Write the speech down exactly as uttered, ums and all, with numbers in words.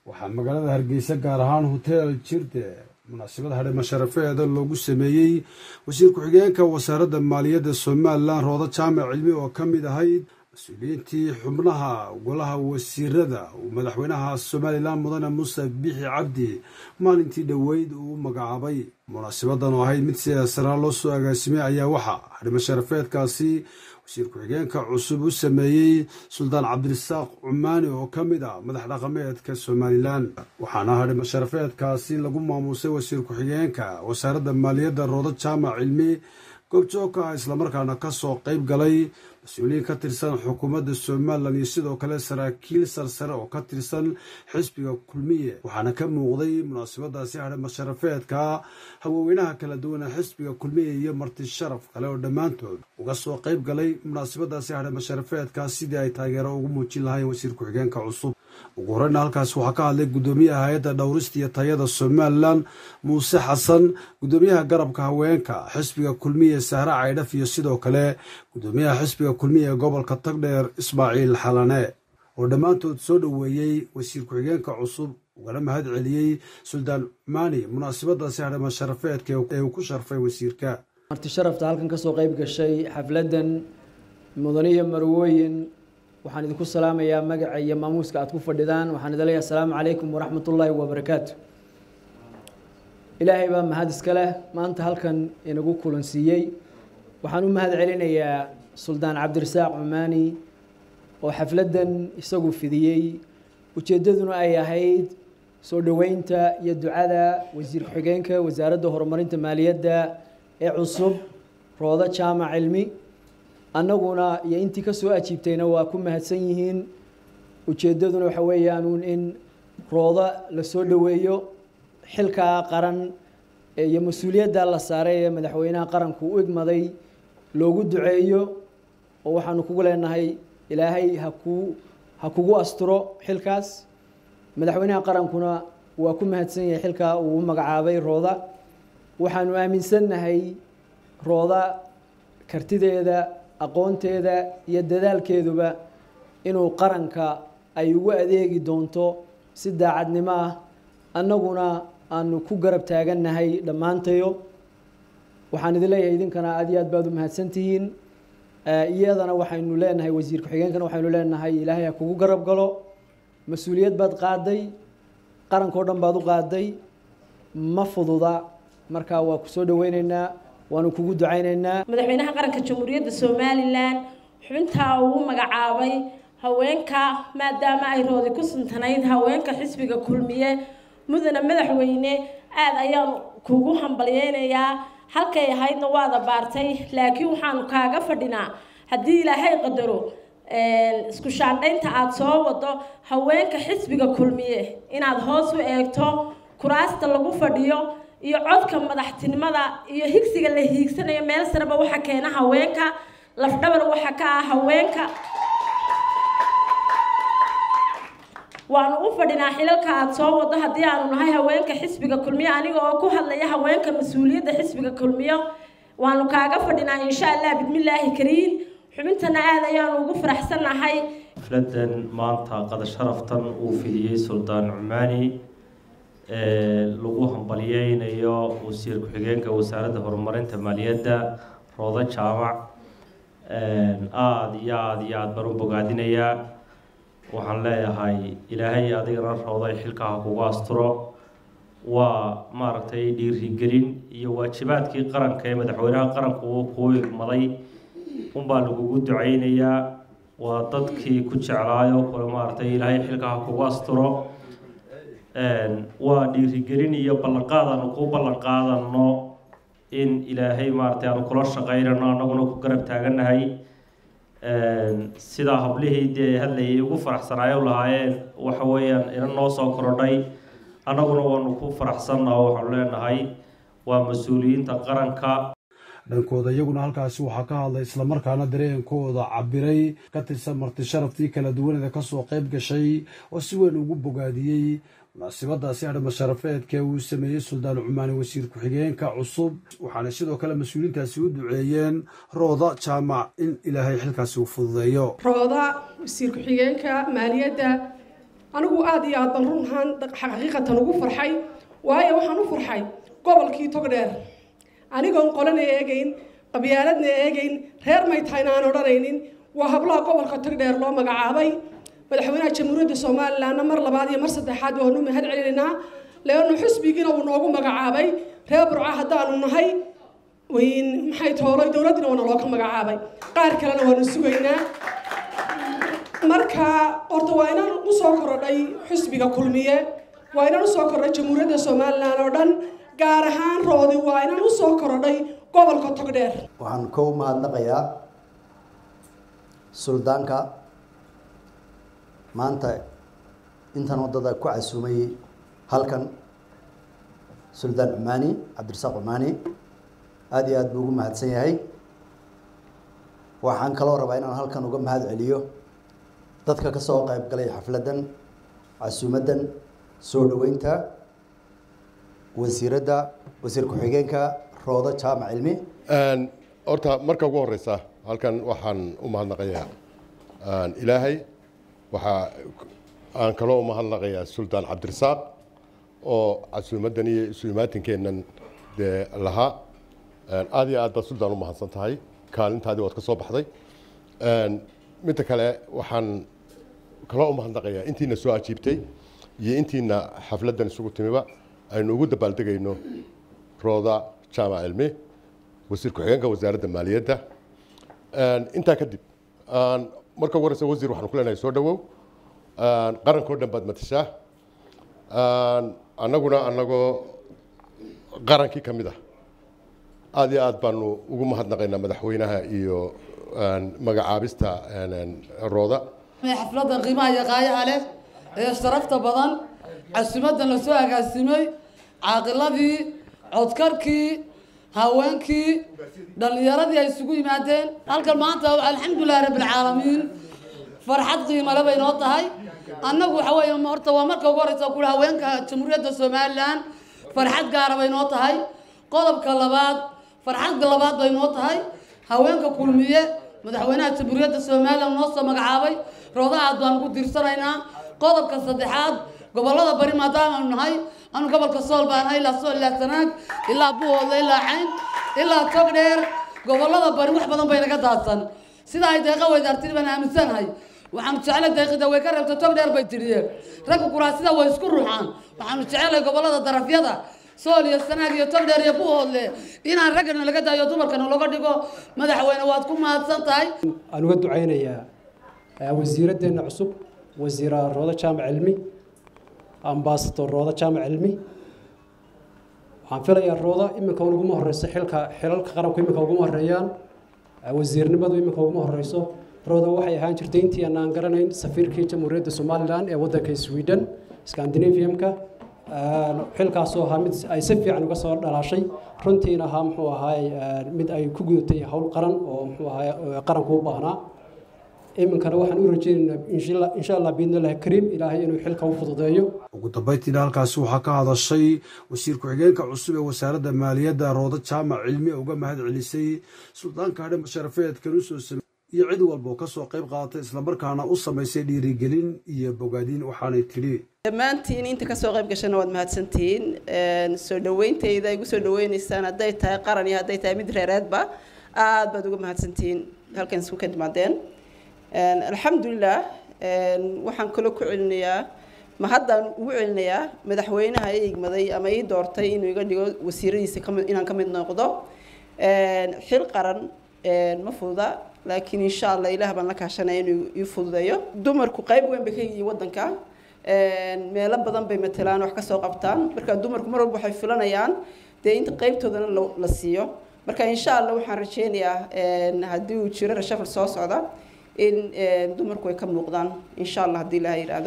waxaa magaalada Hargeysa gaar ahaan hotel Jirde munaasabad hadhama sharafeeda loogu sameeyay wasiir ku-xigeenka wasaaradda maaliyadda Soomaaliland Roodo Jaamac Cilmi oo kamid ahayd mas'uuliyiintii xubnaha golaha wasiirada madaxweynaha Soomaaliland Mudane Muuse Bixi Cabdi maalintii dhaweyd uu magacaabay munaasabadan oo ahayd mid siyaasadeed loo soo agaasimay ayaa waxa hadhama sharafeedkaasi wasiir ku-xigeenka cusub u sameeyay Suldaan Cabdirasaaq Cumaani oo kamid ah madax dhaqameedka Soomaaliland waxaana hadhama sharafeedkaasi lagu maamusay wasiir ku-xigeenka wasaaradda maaliyadda Roodo Jaamac Cilmi goobjoogka isla markaana ka soo qayb galay mas'uuliyiin ka tirsan xukuumadda Soomaaliland iyo sidoo kale saraakiil sarsare oo ka tirsan xisbiga kulmiye waxaana ka muuqday munaasabadaasi hadhama sharafeedka haweenweynaha kala duwan ee xisbiga kulmiye iyo marti sharaf kale oo dhammaantood uga soo qayb galay munaasabadaasi hadhama sharafeedka sidii ay taageero ugu muujin lahaayeen wasiir ku-xigeenka cusub ugu horreyn halkaas waxaa ka hadlay gudoomiyaha hay'adda dhowrista iyo tayada Soomaaliland Muuse Xasan gudoomiyaha garabka haweenka xisbiga kulmiye Sahra Caydhaf iyo sidoo kale gudoomiyaha xisbiga kulmiye gobolka Tagdheer Ismaaciil Xalane oo dhammaantood soo dhaweeyay wasiir ku-xigeenka cusub ugana mahad celiyay Suldaan Cumaani munaasabadaasi hadhama sharafeedka ee uu ku sharfay wasiirka marti sharafta halkan ka soo qayb gashay xafladan mudaniya marwooyin waxaan idinku salaamayaa magaca iyo maamuuska aad ku fadhidaan waxaan idin leeyahay assalaamu calaykum waraxmatullaahi wabarakaatu ilaahay baa mahad iska leh maanta halkan inagu kulansiiyey waxaan u mahad celinayaa Suldaan Cabdirasaaq Cumaani oo xafladan isagu fidiyey ujeedaduna ay ahayd soo dhaweynta iyo ducada wasiir ku-xigeenka wasaaradda horumarinta maaliyadda ee cusub Roodo Jaamac Cilmi annaguna iyo intii ka soo ajiibtayna waa ku mahadsan yihiin ujeedaduna waxa weeyaan in Roodo la soo dhaweeyo xilka qaran iyo mas'uuliyadda la saaray ee madaxweynaha qaranku u igmaday loogu duceeyo oo waxaanu kugu leenahay ilaahay ha ku ha kugu asturo xilkaas madaxweynaha qarankuna waa ku mahadsan yahay xilka uu magacaabay Roodo waxaanu aaminsanahay Roodo kartideeda aqoonteeda iyo dadaalkeeduba inuu qaranka ay ugu adeegi doonto si daacadnimo ah annaguna aanu ku garab taaganahay dhammaantayo waxaan idin leeyahay idinkana aad iyo aad baad u mahadsantihiin iyadana waxaynu leenahay wasiir ku-xigeenkana waxaynu leenahay ilaahay ha kugu garab galo mas-uuliyad baad qaaday qarankoo dhan baad u qaaday ma fududa markaa waa ku soo dhaweynaynaa waanu kugu ducaynaynaa madaxweynaha qaranka jamhuuriyadda Soomaaliland xubinta uu magacaabay haweenka maadaama ay roodi ku suntanayd haweenka xisbiga kulmiye mudana madaxweyne aad ayaan kugu hambalyeeynaa halkay ahaydna waad baartay laakiin waxaan kaaga fadhinaa hadii ilaahay qadaro ee isku shaandhaynta aad soo wado haweenka xisbiga kulmiye inaad hoos u eegto kuraasta lagu fadhiyo iyo codka madaxtinimada iyo higsiga la hiigsanayo meel saraba waxa keena haweenka lafdhabar waxa ka ah haweenka waanu u fadhinaa xilalka aad soo wado hadii aanu nahay haweenka xisbiga kulmiye aniga oo ku hadlaya haweenka mas'uuliyadda xisbiga kulmiye waanu kaaga fadhinaa insha Allah bismillaahi kariim xubintana aad ayaan ugu faraxsanahay xafladan maanta qada sharaftan uu fidiyay Suldaan Cumaani lagu hambalyeeyo wasiir ku-xigeenka wasaaradda horumarinta maaliyadda Roodo Jaamac aad iyo aad iyo aad baan u bogaadinayaa waxaan leeyahay ilaahay adigana Roodo xilka kugu asturo waa maaragtay dhiirigelin iyo waajibaadkii qaranka ee madaxweynaha qaranku uu ku igmaday un baa lagu duceynayaa waa dadkii ku jeclaayo kula maaragtay ilaahay xilka kugu asturo waa dhiirigelin iyo ballanqaadano ku ballanqaadano in ilaahay maartay aanu kula shaqeynano anaguna ku garab taaganahay sida hablihii hadlayay ugu faraxsanaayo lahaayeen waxa weeyaan ina noo soo korodhay anaguna waanu ku faraxsanahay waxaan leenahay waa mas'uuliyiinta qaranka dhankooda iyaguna halkaasi waxaa ka hadlay isla markaana dareenkooda cabiray ka tirsan marti sharaftii kala duwanada ka soo qayb gashay oo si weyn ugu bogaadiyay munaasabadaasi hadhama sharafeedka uu sameeyay Suldaan Cumaani wasiir ku-xigeenka cusub waxaana sidoo kale mas'uuliyiintaasi u duceeyeen Roodo Jaamac in ilaahay xilkaasi u fududeeyo Roodo wasiir ku-xigeenka maaliyadda anigu aad iyo aad baan runhaan xaqiiqatan ugu farxay waayo waxaan u farxay gobolkii Togdheer anigoon qolana eegayn qabyaaladna eegayn reer may tahayna aan odhanaynin waa hablaha gobolka Togdheer loo magacaabay madaxweynaha jamhuuriyadda Soomaaliland mar labaad iyo mar saddexaad oo nu mahad celinaa leeyahay xisbigiina uu noogu magacaabay reer Burca haddaanu nahay وين محيط هولاي دولتنا وانا لوك مقعابي قار كلنا وانا سوينا مركا أرتو وينا نسوكر داي حسبك كلمية وينا نسوكر جمهورية Soomaaliland لودن قارهان رودي وينا نسوكر داي قبل كتقدر وعن كوم هذا قيا سلطانك ما أنت أنت نوضد كوعسومي هل كان سلطان عماني عبد الرزاق عماني هذه أد بوجو مهد سيهاي وحن كلو ربعين عن هالكن وجم مهد عليو تذكر كسوق قيب قلي حفلة عسومة سود وينتا وزير دا وزير كحجينكا روضة جامع علمي. أن أرتا مركب ورثة هالكن وحن ومهد نقيا أن إلهي وح أن كلو مهد نقيا السلطان عبد الرزاق أو عسومة دنيا عسومات كأنن لها aad iyo aad baad suldaan u mahadsan tahay kaalintaadii waad ka soo baxday midda kale waxaan kala u mahadnaqayaa intiina soo ajiibtay iyo intiina xafladan isugu timiba aynu ugu dabaaldegayno Rooda Jaamac Cilmi wasiir ku-xigeenka wasaaradda maaliyadda intaa kadib marka ugu horeysa wasiir waxaan ku leenahay soo dhawow qarankoo dhan baad matashaa annaguna annagoo qarankii ka mid ah aad iyo aad baanu ugu mahadnaqaynaa madaxweynaha iyo magacaabista Rooda xafladda qiimaha iyo qaayaha leh ee sharafta badan casuumadan la soo agaasimay caaqiladii codkarkii haweenkii dhalinyaradii ay isugu yimaadeen halkan maanta alxamdulillaah rabbil caalamiin farxad qiimo leh bay noo tahay annagu waxa weeye horta waa marka ugu horeysa ku haweenka jamhuuriyadda Soomaaliland farxad gaar ah bay noo tahay qodobka labaad farxad labaad bay noo tahay haweenka kulmiye madaxweynaha jamhuuriyadda Soomaaliland noo soo magacaabay Rooda aad baan ugu dirsanaynaa qodobka saddexaad gobolada bari maadaama aanu nahay anu gobolka Sool baan hay la soo laasanaag ilaa Buuhoodle ilaa Cayn ilaa Togdheer gobolada bari wax badan bay naga daadsan sida ay deeqa weydaartii baan aaminsanahay waxaan jecelahay deeqida way ka reebto Togdheer bay tiriyeen rag kuraasida way isku ruuxaan waxaan jecelahay gobolada darafyada Sool iyo Sanaag iyo Togdheer iyo Buuhoodle inaan ragna laga daayo dumarkana looga dhigo madaxweyne waad ku mahadsan tahay aan uga duceynayaa wasiiradeena cusub wasiir Rooda Jaamac Cilmi ambassador Rooda Jaamac Cilmi waxaan filayaa Rooda iminka ugu ma horeyso xilka xilalka qaranku iminka ugu horeeyaan wasiirnimadu iminka ugu horeyso Rooda waxay ahaan jirtay intii aan garanayn safiirkii jamhuuriyadda Soomaaliland ee waddanka Sweden Scandinavian-ka xilkaasoo ahaa mid ay si fiican uga soo dhalaashay runtiina ahaa muxuu ahaay mid ay ku gudatay hawl qaran oo muxuu ahaay qaranku u baahnaa iminkana waxaan u rajaynaynaa insha Allah biidnillaahi kariim ilaahay inuu xilka u fududeeyo ugu dambeyntii halkaas waxaa ka hadashay wasiir ku-xigeenka cusub ee wasaaradda maaliyadda Rooda Jaamac Cilmi uga mahad celisay suldaanka hadhe musharafeedkan u soo sameeyay iyo cid walba ka soo qayb qaadatay isla markaana u sameysay dhiirigelin iyo bogaadin waxaanay tiri dhammaantiin inta ka soo qayb gashana waad mahadsantihiin soo dhaweyntayda igu soo dhaweynaysaan hadday tahay qaran iyo hadday tahay mid reereedba aad baad uga mahadsantihiin halkan isku kadmaadeen alxamdulilah waxaan kala ku celinayaa ma haddaan ugu celinayaa madaxweynaha ii igmaday ama ii doortay inuu iga dhigo wasiiradiisa inaan ka mid noqdo xil qaran ma fududa laakiin insha Allah ilaah baan la kaashanaya inuu ii fududeeyo dumarku qayb weyn bay ka yihiin waddanka meelo badan bay matalaan wax ka soo qabtaan marka dumarku mar walba waxay filanayaan dee inta qaybtoodana la siiyo marka insha Allah waxaan rajeynayaa haddii uu jiro rashafal soo socda in dumarku ay ka muuqdaan insha Allah haddii Ilaahay yiraahdo